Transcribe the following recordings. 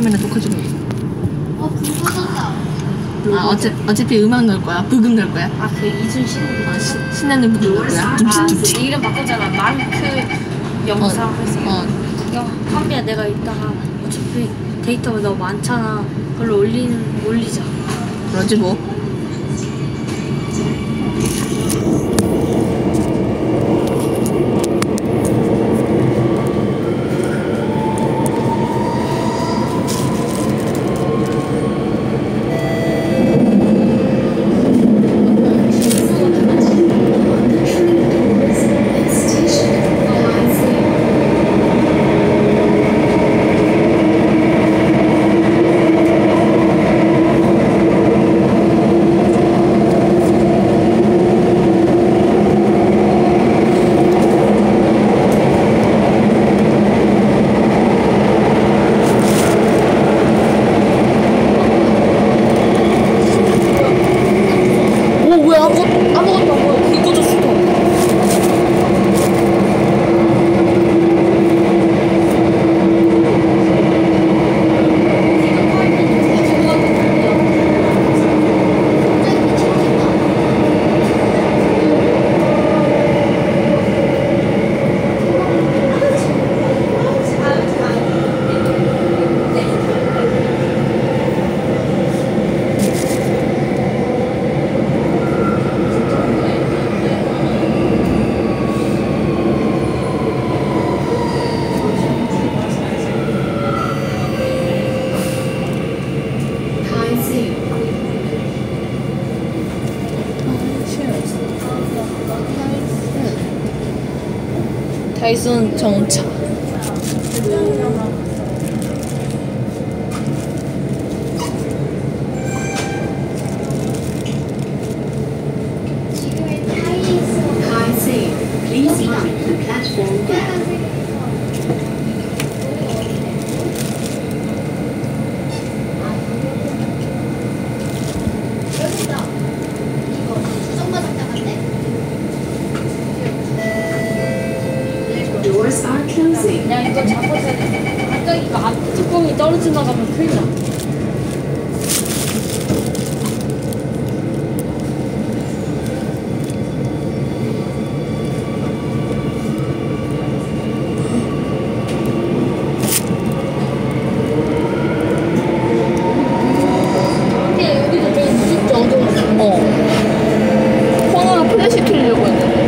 카메라 녹화 중이에요. 불 꺼졌다. 아, 어차피 음악 넣을 거야. 부금 넣을 거야. 아, 그 이순신? 신나는 부금 넣을 거야. 둠칫둠칫. 이름 바꿨잖아. 마크 영상 했어. 야, 한비야, 내가 이따가 어차피 데이터가 너무 많잖아. 그걸로 올리자. 그러지 뭐. 다이슨 정차. Please mind the platform gap. Doors are closing. 야, 이거 잡고 있어야 돼. 갑자기 이거 앞 뚜껑이 떨어져 나가면 큰일 나. 코너로 플래시 켜려고 했는데.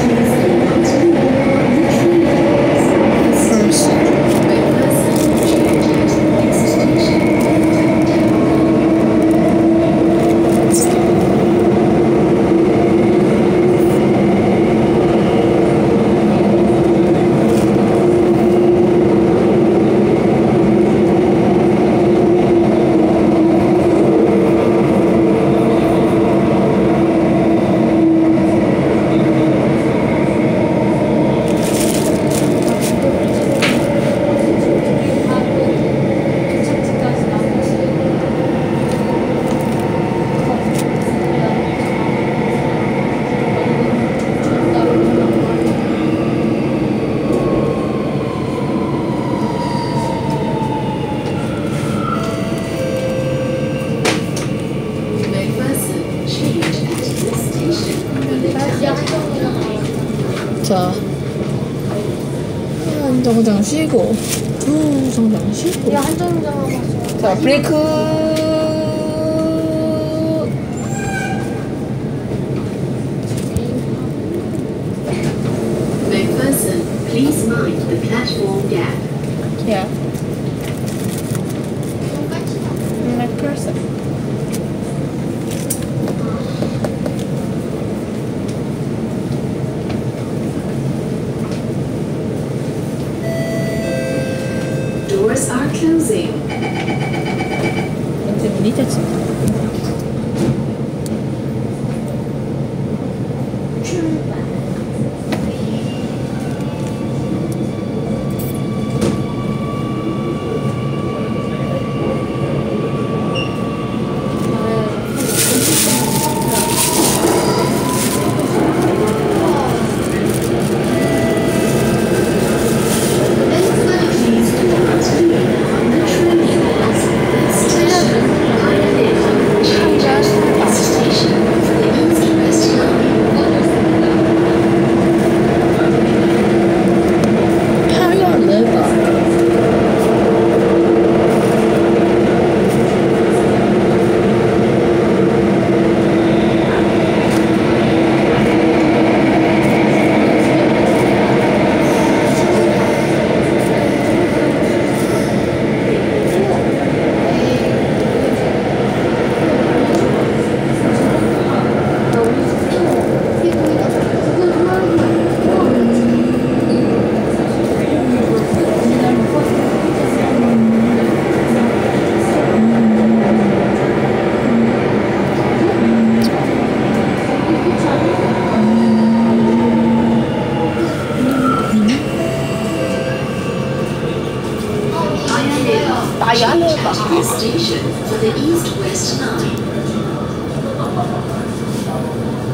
자, 한 정장 쉬고, 두 정장 쉬고. 야, 한 정도 마셔. 자, 브레이크. McPherson, please mind the platform gap. Yeah. McPherson. Doors are closing. 언제 문이 닫힌다. 야야해봐. This station for the East West Line.